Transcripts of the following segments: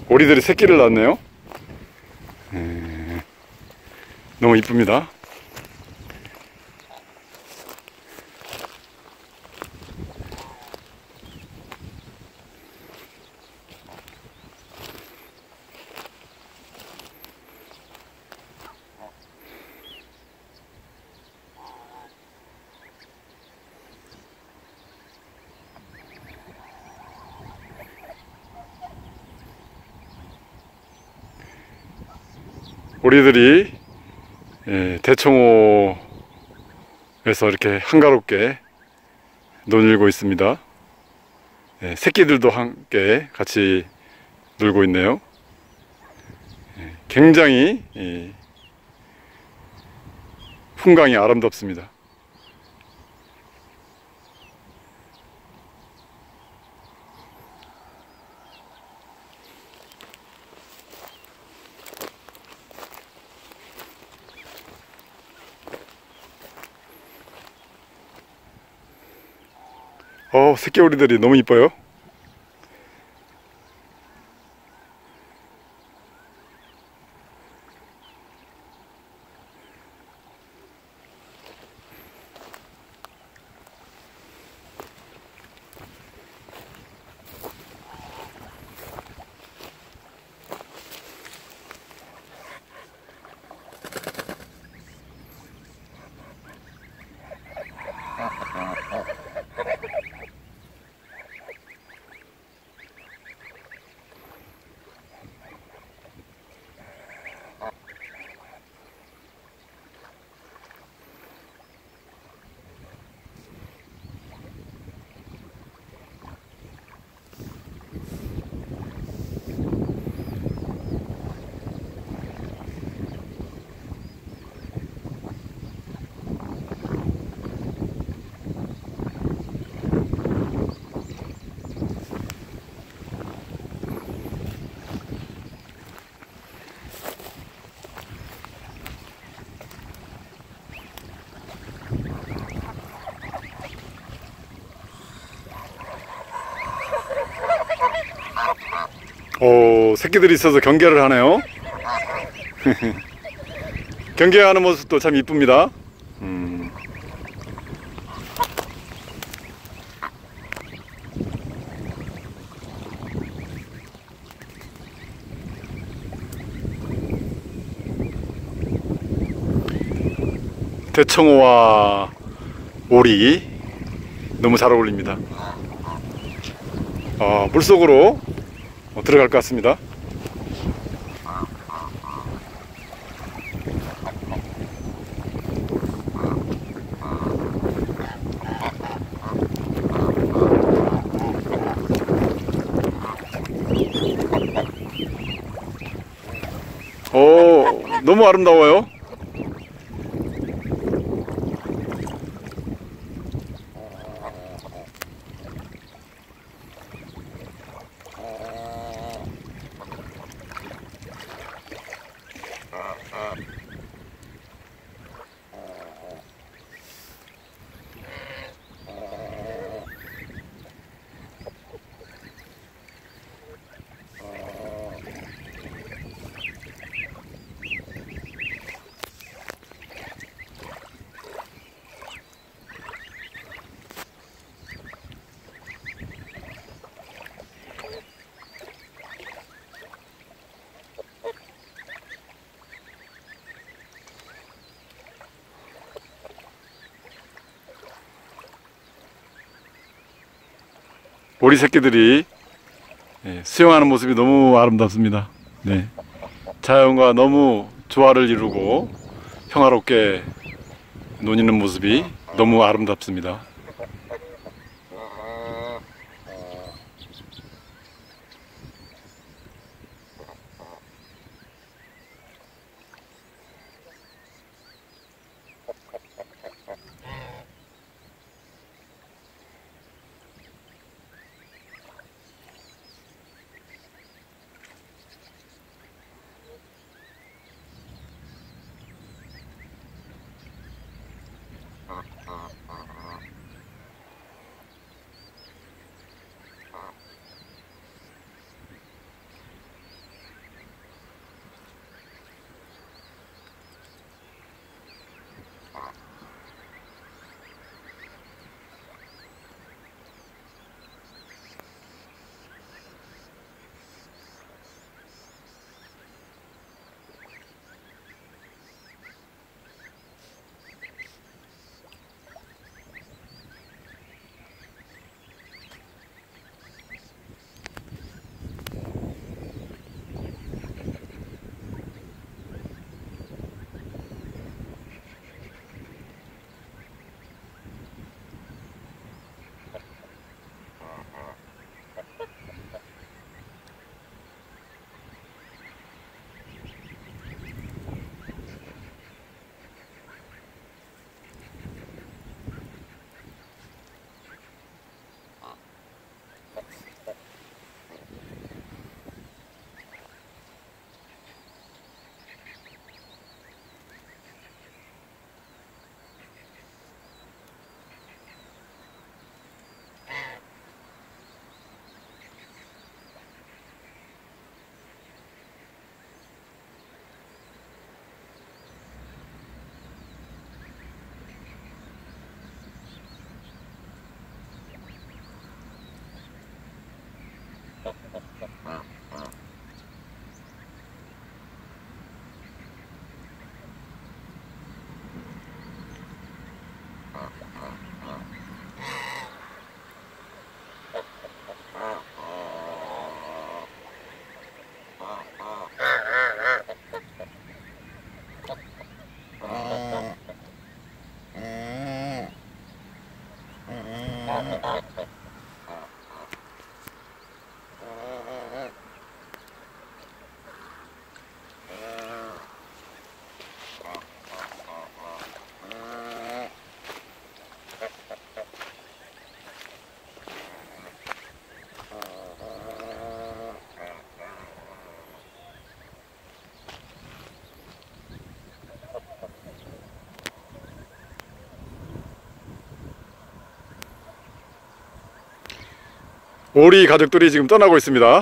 오리들이 새끼를 낳았네요. 너무 이쁩니다. 오리들이 대청호에서 이렇게 한가롭게 논일고 있습니다. 새끼들도 함께 같이 놀고 있네요. 굉장히 풍광이 아름답습니다. 새끼 오리들이 너무 이뻐요. 새끼들이 있어서 경계를 하네요. 경계하는 모습도 참 이쁩니다. 대청호와 오리 너무 잘 어울립니다. 물속으로 들어갈 것 같습니다. 너무 아름다워요. 오리 새끼들이 수영하는 모습이 너무 아름답습니다. 자연과 너무 조화를 이루고 평화롭게 노니는 모습이 너무 아름답습니다. 오리 가족들이 지금 떠나고 있습니다.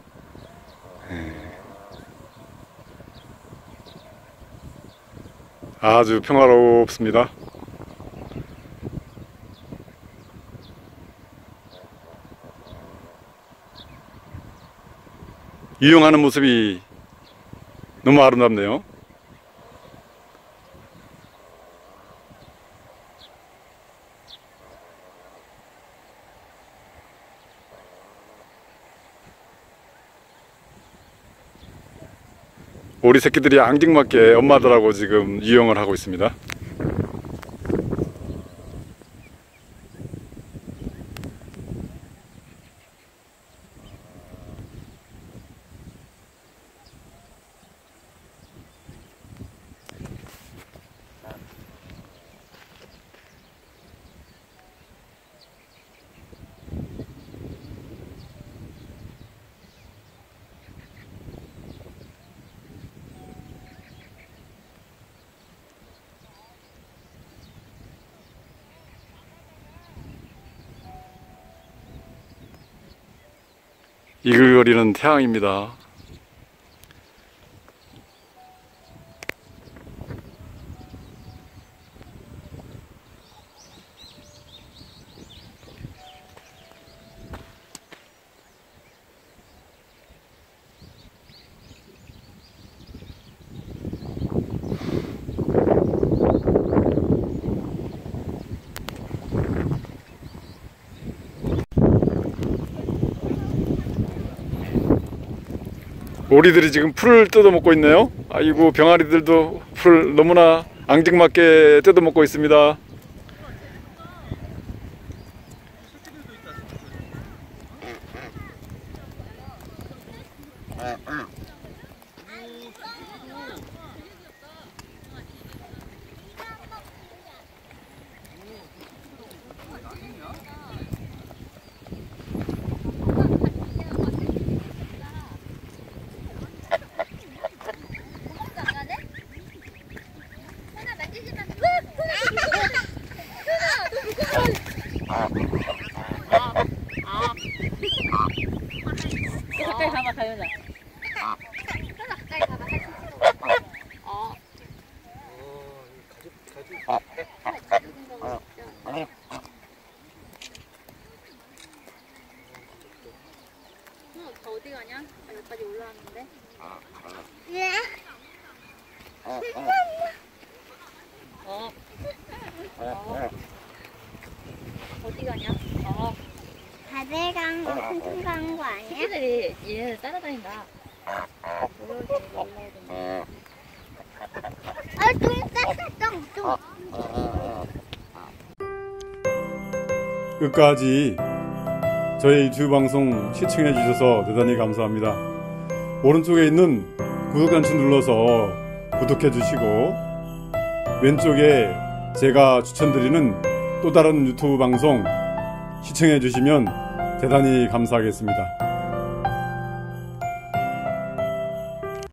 아주 평화롭습니다. 이용하는 모습이 너무 아름답네요. 오리 새끼들이 앙증맞게 엄마들하고 지금 유영을 하고 있습니다. 이글거리는 태양입니다. 오리들이 지금 풀을 뜯어먹고 있네요. 아이고, 병아리들도 풀을 너무나 앙증맞게 뜯어먹고 있습니다. 가까이 가봐, 가연아. 가까이 가봐, 사진 찍어. 저 어디 가냐? 나 여기까지 올라왔는데. 어디 가냐? 다들 간 거, 삼촌 간거 아니야? 새끼들이 얘네를 따라다닌다. 올라오던데. 똥 쌌어, 똥. 끝까지 저희 유튜브 방송 시청해 주셔서 대단히 감사합니다. 오른쪽에 있는 구독 단추 눌러서 구독해 주시고, 왼쪽에 제가 추천드리는 또 다른 유튜브 방송 시청해 주시면 대단히 감사하겠습니다.